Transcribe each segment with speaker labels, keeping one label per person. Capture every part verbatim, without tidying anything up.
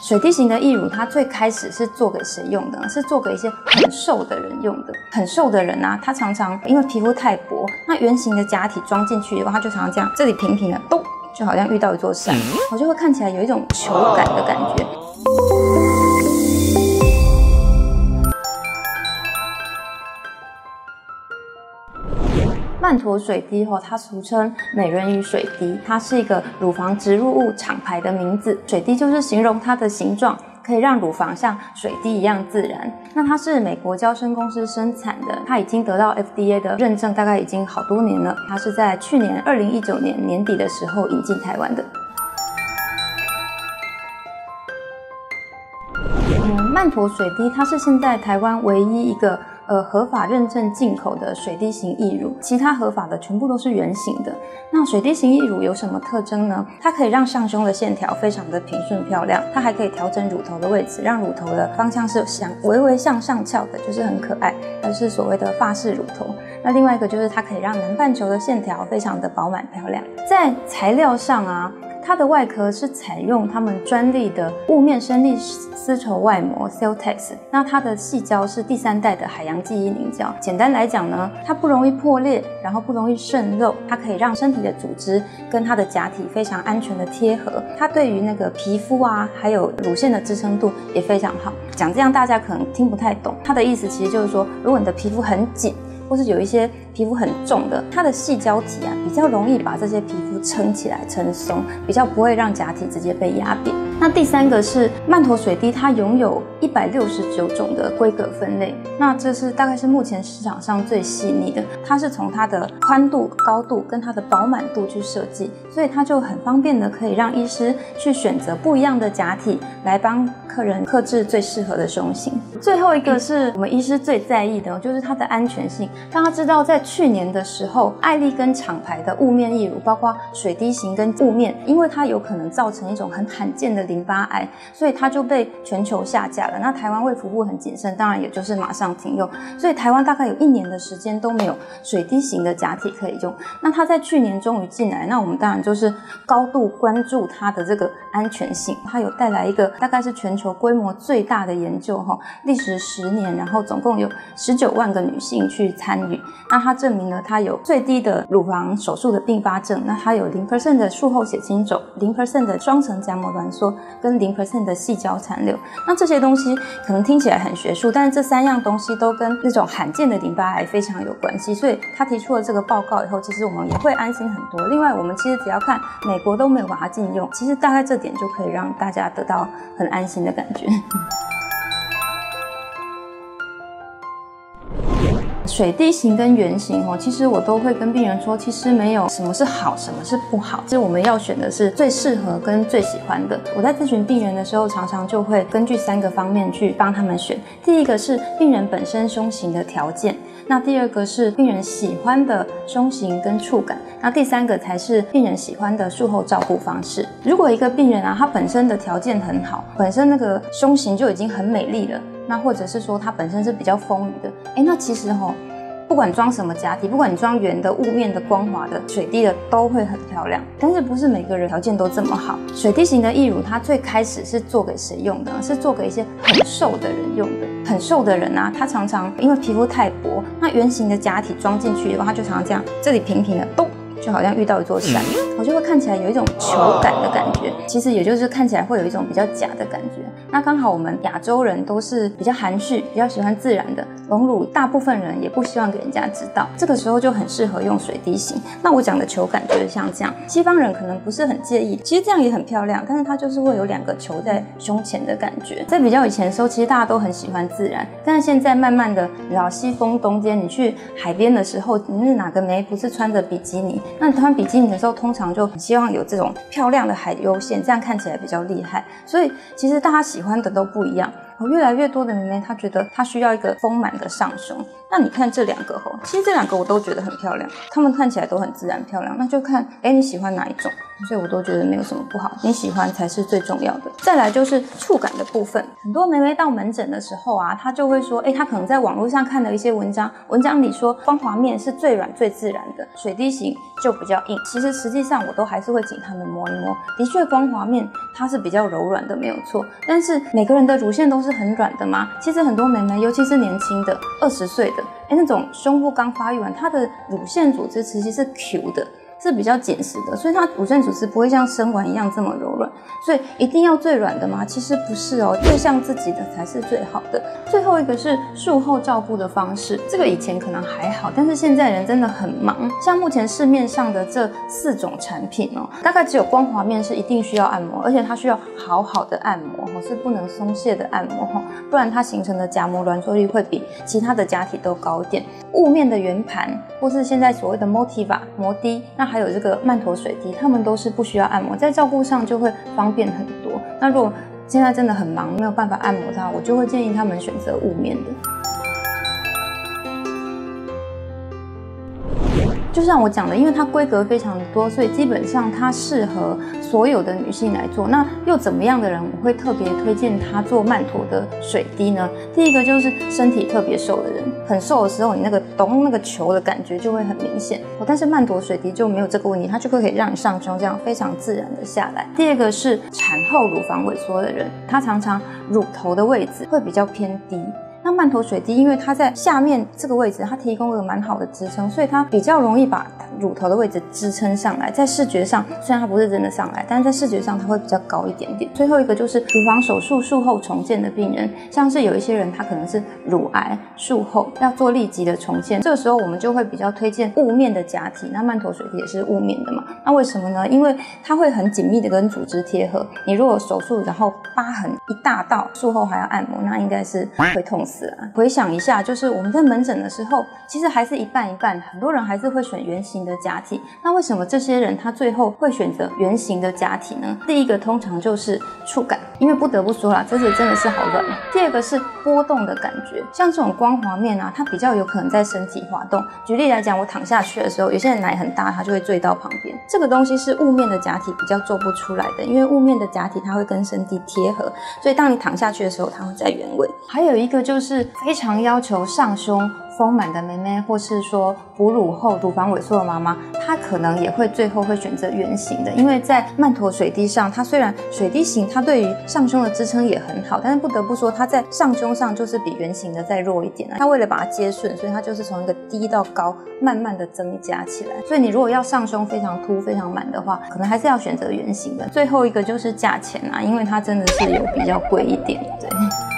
Speaker 1: 水滴型的义乳，它最开始是做给谁用的呢？是做给一些很瘦的人用的。很瘦的人啊，他常常因为皮肤太薄，那圆形的假体装进去以后，他就常常这样，这里平平的，咚，就好像遇到一座山，我就会看起来有一种球感的感觉。曼陀水滴吼，它俗称美人鱼水滴，它是一个乳房植入物厂牌的名字。水滴就是形容它的形状，可以让乳房像水滴一样自然。那它是美国娇生公司生产的，它已经得到 F D A 的认证，大概已经好多年了。它是在去年二零一九年年底的时候引进台湾的。嗯，曼陀水滴它是现在台湾唯一一个呃合法认证进口的水滴型义乳，其他合法的全部都是圆形的。那水滴型义乳有什么特征呢？它可以让上胸的线条非常的平顺漂亮，它还可以调整乳头的位置，让乳头的方向是向微微向上翘的，就是很可爱，它是所谓的法式乳头。那另外一个就是它可以让南半球的线条非常的饱满漂亮。在材料上啊，它的外壳是采用他们专利的雾面生力丝绸外膜 Celtex， 那它的细胶是第三代的海洋记忆凝胶。简单来讲呢，它不容易破裂，然后不容易渗漏，它可以让身体的组织跟它的假体非常安全的贴合。它对于那个皮肤啊，还有乳腺的支撑度也非常好。讲这样大家可能听不太懂，它的意思其实就是说，如果你的皮肤很紧，或是有一些皮肤很重的，它的细胶体啊比较容易把这些皮肤撑起来、撑松，比较不会让假体直接被压扁。那第三个是曼陀水滴，它拥有一百六十九种的规格分类，那这是大概是目前市场上最细腻的。它是从它的宽度、高度跟它的饱满度去设计，所以它就很方便的可以让医师去选择不一样的假体来帮客人客制最适合的胸型。最后一个是我们医师最在意的，就是它的安全性。大家知道，在去年的时候，艾丽跟厂牌的雾面义乳，包括水滴型跟雾面，因为它有可能造成一种很罕见的淋巴癌，所以它就被全球下架了。那台湾卫福部很谨慎，当然也就是马上停用，所以台湾大概有一年的时间都没有水滴型的假体可以用。那它在去年终于进来，那我们当然就是高度关注它的这个安全性。它有带来一个大概是全球规模最大的研究，历时十年，然后总共有十九万个女性去参与。那它证明了它有最低的乳房手术的并发症，那它有 百分之零 的术后血清肿， 百分之零 的双层夹膜挛缩，跟 百分之零 的细胶残留。那这些东西可能听起来很学术，但是这三样东西都跟那种罕见的淋巴癌非常有关系，所以他提出了这个报告以后，其实我们也会安心很多。另外我们其实只要看美国都没有把它禁用，其实大概这点就可以让大家得到很安心的感觉。水滴型跟圆形哦，其实我都会跟病人说，其实没有什么是好，什么是不好，其实我们要选的是最适合跟最喜欢的。我在咨询病人的时候，常常就会根据三个方面去帮他们选。第一个是病人本身胸型的条件，那第二个是病人喜欢的胸型跟触感，那第三个才是病人喜欢的术后照顾方式。如果一个病人啊，他本身的条件很好，本身那个胸型就已经很美丽了，那或者是说它本身是比较丰腴的，哎，那其实吼，不管装什么假体，不管你装圆的、雾面的、光滑的、水滴的，都会很漂亮。但是不是每个人条件都这么好。水滴型的义乳，它最开始是做给谁用的？是做给一些很瘦的人用的。很瘦的人啊，他常常因为皮肤太薄，那圆形的假体装进去以后，他就常常这样，这里平平的，咚，就好像遇到一座山，我就会看起来有一种球感的感觉，其实也就是看起来会有一种比较假的感觉。那刚好我们亚洲人都是比较含蓄，比较喜欢自然的，隆乳大部分人也不希望给人家知道，这个时候就很适合用水滴型。那我讲的球感就是像这样，西方人可能不是很介意，其实这样也很漂亮，但是它就是会有两个球在胸前的感觉。在比较以前的时候，其实大家都很喜欢自然，但是现在慢慢的，你知道西风东间，你去海边的时候，你是哪个妹不是穿着比基尼？那你穿比基尼的时候，通常就很希望有这种漂亮的海优线，这样看起来比较厉害。所以其实大家喜欢的都不一样。越来越多的妹妹，她觉得她需要一个丰满的上胸。那你看这两个吼，其实这两个我都觉得很漂亮，她们看起来都很自然漂亮。那就看，哎，你喜欢哪一种？ 所以我都觉得没有什么不好，你喜欢才是最重要的。再来就是触感的部分，很多妹妹到门诊的时候啊，她就会说，哎，她可能在网络上看了一些文章，文章里说光滑面是最软最自然的，水滴型就比较硬。其实实际上我都还是会请他们摸一摸，的确光滑面它是比较柔软的，没有错。但是每个人的乳腺都是很软的吗？其实很多妹妹，尤其是年轻的二十岁的，哎，那种胸部刚发育完，她的乳腺组织其实是 Q 的，是比较紧实的，所以它乳腺组织不会像生完一样这么柔软。所以一定要最软的吗？其实不是哦，最像自己的才是最好的。最后一个是术后照顾的方式，这个以前可能还好，但是现在人真的很忙。像目前市面上的这四种产品哦，大概只有光滑面是一定需要按摩，而且它需要好好的按摩哦，是不能松懈的按摩哦，不然它形成的夹膜挛缩率会比其他的假体都高一点。雾面的圆盘，或是现在所谓的 Motiva 摩滴，那还有这个曼陀水滴，它们都是不需要按摩，在照顾上就会方便很多。那如果现在真的很忙，没有办法按摩它，我就会建议他们选择雾面的。就像我讲的，因为它规格非常多，所以基本上它适合所有的女性来做。那又怎么样的人我会特别推荐她做曼陀的水滴呢？第一个就是身体特别瘦的人，很瘦的时候，你那个咚那个球的感觉就会很明显。但是曼陀水滴就没有这个问题，它就可以让你上胸这样非常自然的下来。第二个是产后乳房萎缩的人，他常常乳头的位置会比较偏低。那曼陀水滴因为它在下面这个位置，它提供了蛮好的支撑，所以它比较容易把乳头的位置支撑上来。在视觉上，虽然它不是真的上来，但是在视觉上它会比较高一点点。最后一个就是乳房手术术后重建的病人，像是有一些人他可能是乳癌术后要做立即的重建，这个时候我们就会比较推荐雾面的假体。那曼陀水滴也是雾面的嘛，那为什么呢？因为它会很紧密的跟组织贴合。你如果手术然后疤痕一大道，术后还要按摩，那应该是会痛死。回想一下，就是我们在门诊的时候，其实还是一半一半，很多人还是会选圆形的假体。那为什么这些人他最后会选择圆形的假体呢？第一个通常就是触感，因为不得不说啦，这是真的是好软。第二个是波动的感觉，像这种光滑面啊，它比较有可能在身体滑动。举例来讲，我躺下去的时候，有些人奶很大，它就会坠到旁边。这个东西是雾面的假体比较做不出来的，因为雾面的假体它会跟身体贴合，所以当你躺下去的时候，它会在原位。还有一个就是是非常要求上胸丰满的妹妹，或是说哺乳后乳房萎缩的妈妈，她可能也会最后会选择圆形的，因为在曼陀水滴上，它虽然水滴型它对于上胸的支撑也很好，但是不得不说它在上胸上就是比圆形的再弱一点。它为了把它接顺，所以它就是从一个低到高慢慢的增加起来。所以你如果要上胸非常凸非常满的话，可能还是要选择圆形的。最后一个就是价钱啊，因为它真的是有比较贵一点，对。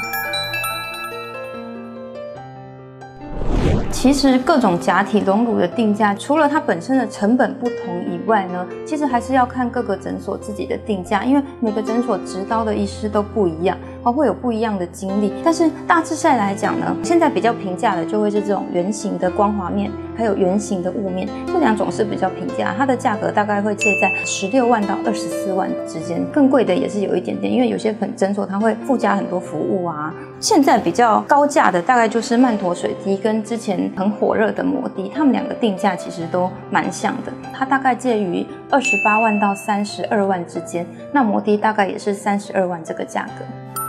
Speaker 1: 其实各种假体隆乳的定价，除了它本身的成本不同以外呢，其实还是要看各个诊所自己的定价，因为每个诊所执刀的医师都不一样，会有不一样的经历。但是大致上来讲呢，现在比较平价的就会是这种圆形的光滑面，还有圆形的雾面，这两种是比较平价，它的价格大概会介在十六万到二十四万之间，更贵的也是有一点点，因为有些诊所它会附加很多服务啊。现在比较高价的大概就是曼陀水滴跟之前很火热的摩滴，他们两个定价其实都蛮像的，它大概介于二十八万到三十二万之间，那摩滴大概也是三十二万这个价格。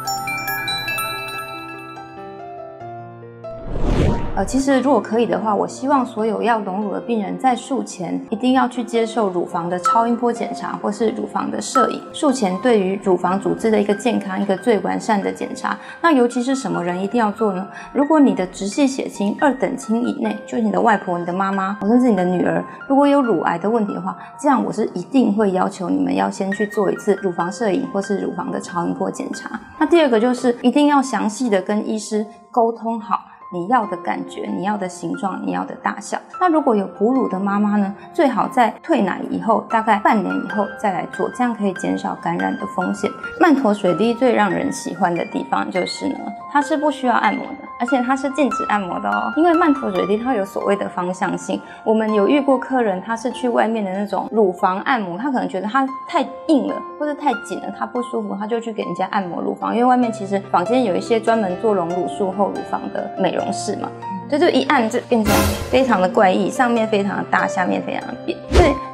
Speaker 1: 呃，其实如果可以的话，我希望所有要隆乳的病人在术前一定要去接受乳房的超音波检查或是乳房的摄影，术前对于乳房组织的一个健康一个最完善的检查。那尤其是什么人一定要做呢？如果你的直系血亲二等亲以内，就是你的外婆、你的妈妈，甚至你的女儿，如果有乳癌的问题的话，这样我是一定会要求你们要先去做一次乳房摄影或是乳房的超音波检查。那第二个就是一定要详细的跟医师沟通好你要的感觉，你要的形状，你要的大小。那如果有哺乳的妈妈呢，最好在退奶以后大概半年以后再来做，这样可以减少感染的风险。曼陀水滴最让人喜欢的地方就是呢，它是不需要按摩的，而且它是禁止按摩的哦。因为曼陀水滴它有所谓的方向性，我们有遇过客人他是去外面的那种乳房按摩，他可能觉得它太硬了或者太紧了，他不舒服，他就去给人家按摩乳房。因为外面其实坊间有一些专门做隆乳术后乳房的美容室嘛，所以就一按就变成非常的怪异，上面非常的大，下面非常的扁，所以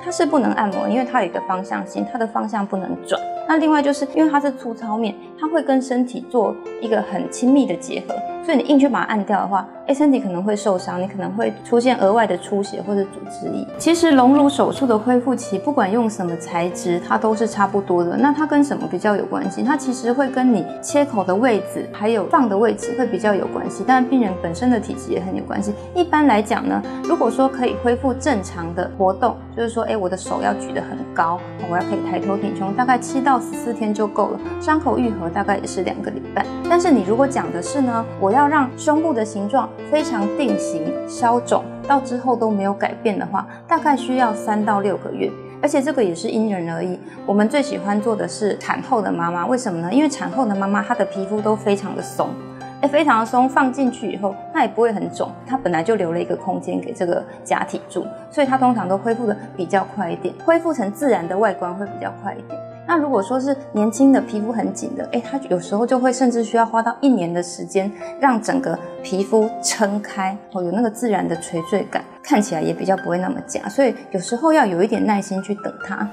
Speaker 1: 它是不能按摩，因为它有一个方向性，它的方向不能转。那另外就是因为它是粗糙面，它会跟身体做一个很亲密的结合，所以你硬去把它按掉的话，哎，身体可能会受伤，你可能会出现额外的出血或者组织液。其实隆乳手术的恢复期，不管用什么材质，它都是差不多的。那它跟什么比较有关系？它其实会跟你切口的位置，还有放的位置会比较有关系，当然病人本身的体质也很有关系。一般来讲呢，如果说可以恢复正常的活动，就是说，哎，我的手要举得很高，我要可以抬头挺胸，大概七到十四天就够了。伤口愈合大概也是两个礼拜。但是你如果讲的是呢，我要让胸部的形状非常定型、消肿，到之后都没有改变的话，大概需要三到六个月。而且这个也是因人而异。我们最喜欢做的是产后的妈妈，为什么呢？因为产后的妈妈她的皮肤都非常的松。哎，非常的松，放进去以后，它也不会很肿，它本来就留了一个空间给这个假体住，所以它通常都恢复的比较快一点，恢复成自然的外观会比较快一点。那如果说是年轻的皮肤很紧的，哎，它有时候就会甚至需要花到一年的时间，让整个皮肤撑开，哦，有那个自然的垂坠感，看起来也比较不会那么假，所以有时候要有一点耐心去等它。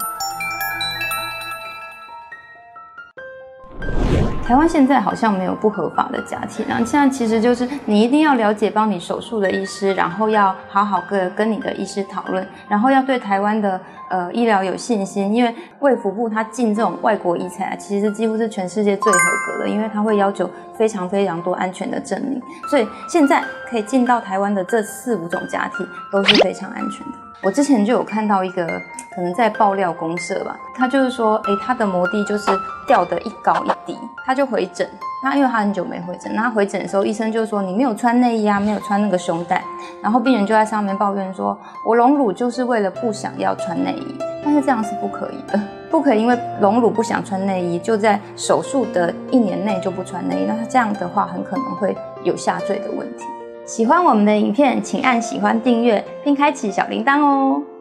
Speaker 1: 台湾现在好像没有不合法的假体，然后现在其实就是你一定要了解帮你手术的医师，然后要好好跟跟你的医师讨论，然后要对台湾的呃医疗有信心，因为卫福部它进这种外国医材，其实几乎是全世界最合格的，因为它会要求非常非常多安全的证明，所以现在可以进到台湾的这四五种假体都是非常安全的。我之前就有看到一个可能在爆料公社吧，他就是说，诶，他的摩的就是掉得一高一低，他就回诊。那因为他很久没回诊，那他回诊的时候，医生就说你没有穿内衣啊，没有穿那个胸带，然后病人就在上面抱怨说，我隆乳就是为了不想要穿内衣，但是这样是不可以的，不可以因为隆乳不想穿内衣，就在手术的一年内就不穿内衣，那他这样的话很可能会有下坠的问题。喜欢我们的影片，请按喜欢、订阅，并开启小铃铛哦。